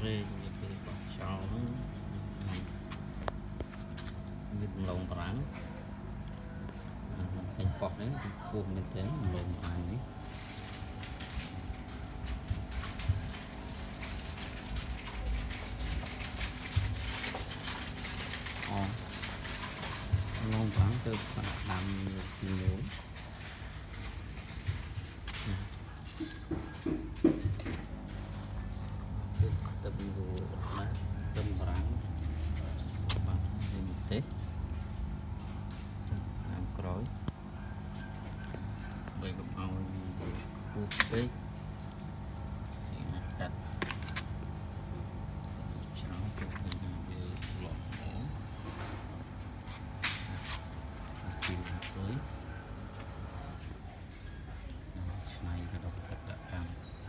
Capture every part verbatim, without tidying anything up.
đây cái con chào nó như lồng rắn thành bọt đấy cuộn như thế lồng ai đấy lồng rắn từ làm nhiều tập ngủ là tâm rắn bằng hình thế làm cối bởi gồm ao để khu bếp cắt cháo của mình về lọ mổ chìm hạt dưới này là đọc tất cả càng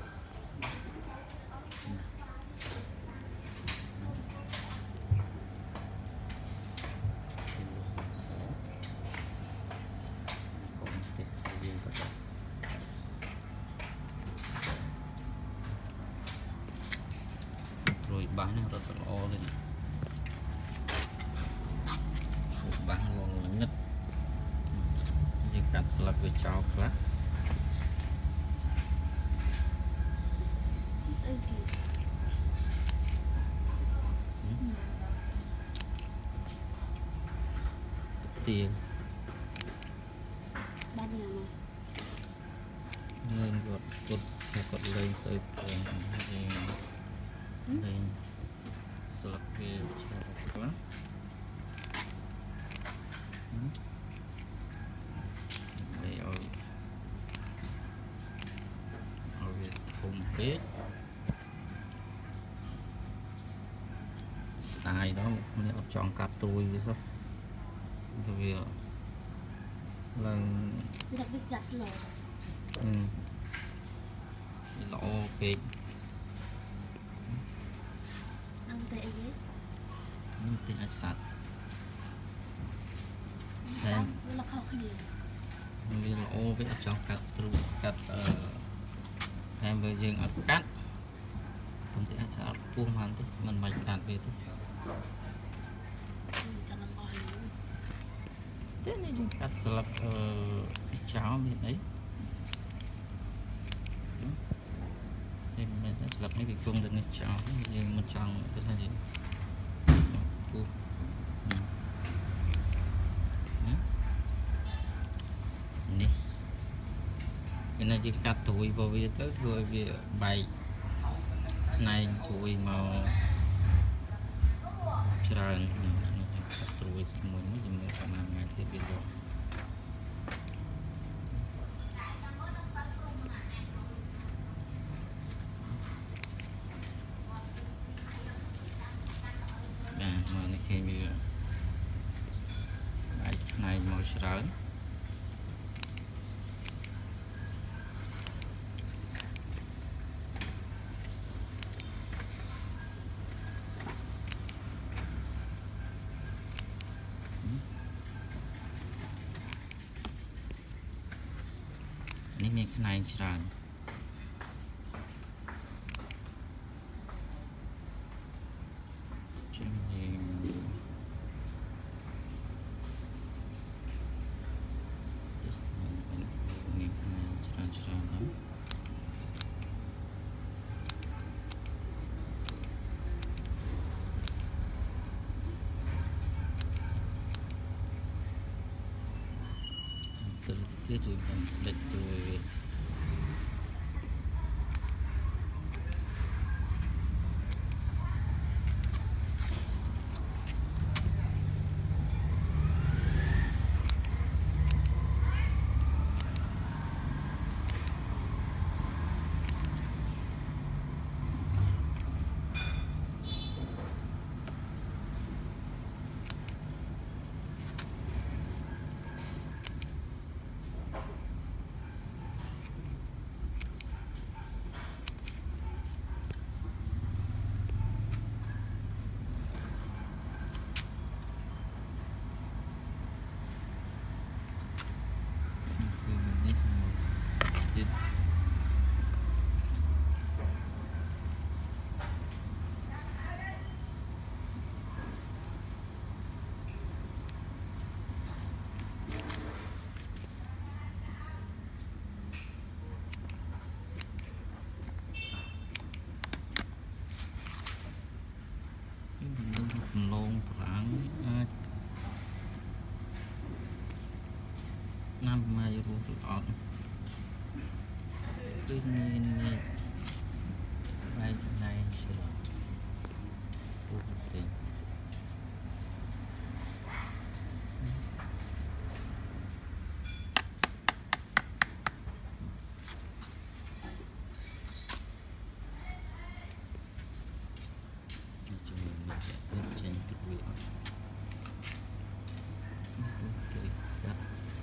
rồi bán nó rất là o lên bán luôn là nhất như cắt slab với cháo khác tiền lên gọt gọt gọt lên sợi lên slab với cháo khác đây ở ở việt thùng bếp style đó nếu chọn cắt tôi sao tôi là ừ. lỗ kịch ăn tệ ghế nhưng tệ sạch đây vì lỗ với trong cắt trụ cắt em bây giờ ở cắt không thể sạch buông hoàn thì mình mạch cắt về thì thế này chúng cắt slab cháo như đấy thì mình sẽ slab này bị cung được cái cháo nhưng một trong cái gì này cái này chỉ cắt tuổi vào việc tới thôi việc bày này tuổi màu tròn rồi semua ini semua karena nanti video nah mana kami baik naik mau serangនេះមានខ្នែងច្រើនជិះមានមានខ្នែងច្រើនច្រើនណាស់ទៅទៅទៅដេកទៅ Hãy subscribe cho kênh Ghiền Mì Gõ để không bỏ lỡ Tiết trên thực viện Tươi cắt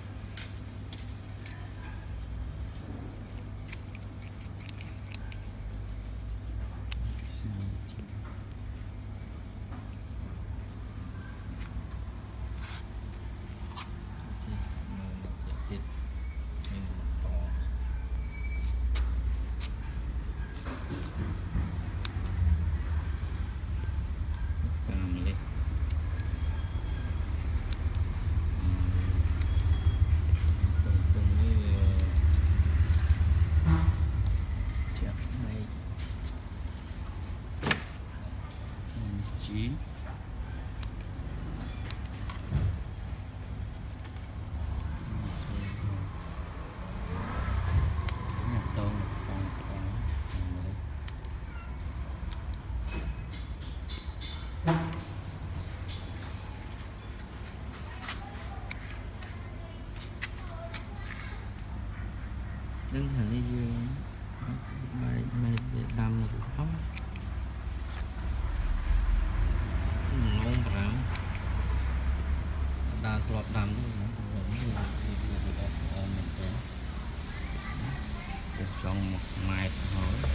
tiết nhưng to làm lên chí nhà tông con con đừng thành đi dương mày mày đâm một khóc nông bám đa cọp đầm trong một mai thôi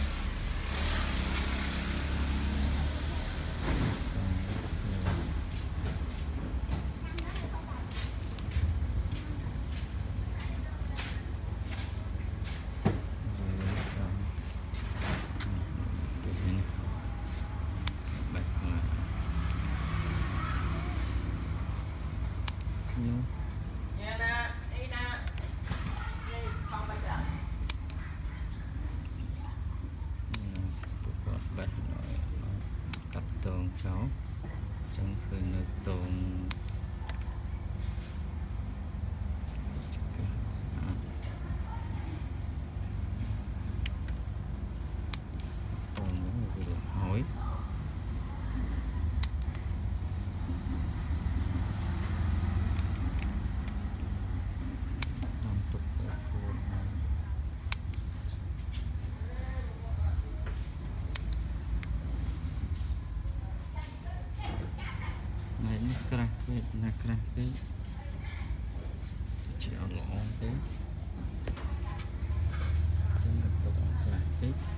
cặp tường cháu trong khi nước tường hỏi làm tục này nó crack cái là crack cái chỉ ở lỗ cái cái tục crack cái